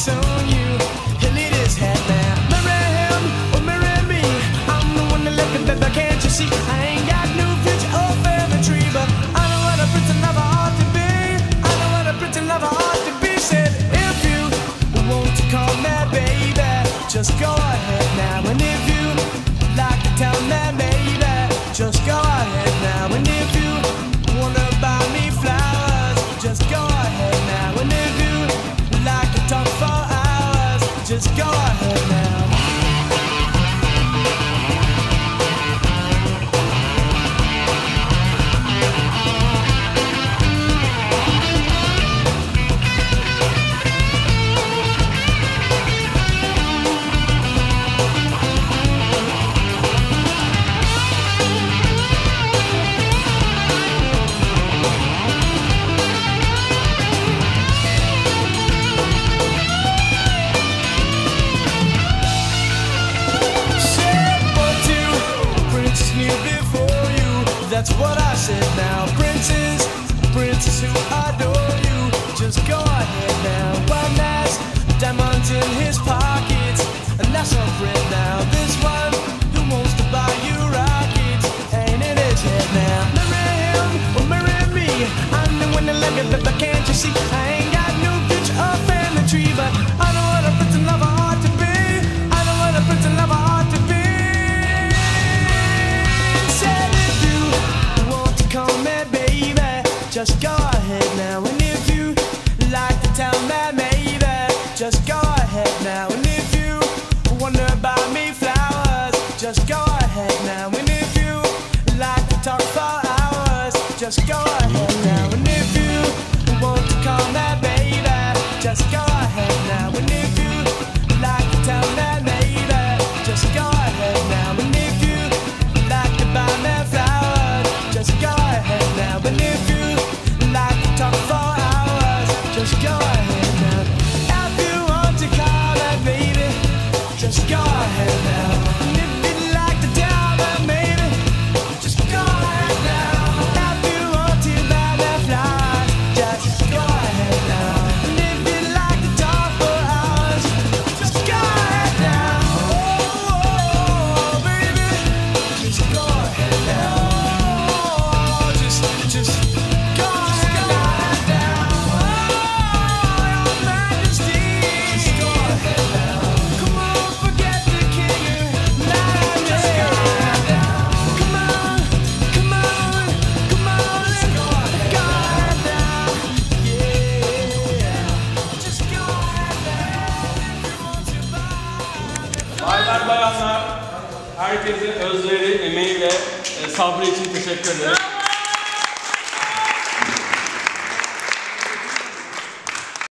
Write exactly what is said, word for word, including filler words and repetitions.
soon you. He'll lead his head now. Marry him or marry me. I'm the one that left it, but can't you see? I ain't got no future or family tree, but I know what a pretty lover ought to be. I know what a pretty lover ought to be. Said if you want to call me baby, just go ahead now. And if you like to tell me baby, just go ahead now. And if you wanna buy me flowers, just go ahead now. And if you like to talk for hours, just go ahead now. That's what I said now. Princes, princes who adore you, just go ahead now. One has diamonds in his pockets, and that's a friend now. This one who wants to buy you rockets ain't in his head now. Marry him or marry me. I'm the one that love you, but can't you see? I ain't got no future or family tree, but I know what a pretty lover ought to be. I know what a pretty lover ought to be. Call me baby, just go ahead now. And if you like to tell me maybe, just go ahead now. And if you wonder about me flowers, just go ahead now. And if you like to talk for hours, just go ahead now. And if you want to call me baby, just go ahead now. And if you like to tell me maybe, just go ahead now. And if you like to buy me flowers, just go ahead now. But if you like to talk for hours, just go ahead now. If you want to call that baby, just go ahead now. And if you'd like to tell that maybe, just go ahead now. If you want to buy that flowers, just go ahead now. And if you'd like to talk for hours, just go ahead now. Oh, oh, baby, just go ahead now. Just go ahead now. Oh, your majesty. Just go ahead now. Come on, forget the king. Just go ahead now. Come on, come on, come on. Just go ahead now. Yeah. Just go ahead now. If you want to buy. Baylar bayanlar, herkese özleri, emeği ve sabrı için teşekkür ederim.